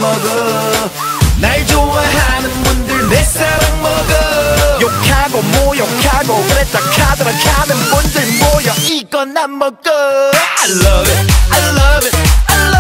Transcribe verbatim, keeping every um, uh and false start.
먹어. 날 좋아하는 분들 내 사랑 먹어. 욕하고 모욕하고 그랬다 카더라 가는 분들 모여 이건 안 먹어. I love it, I love it, I love it.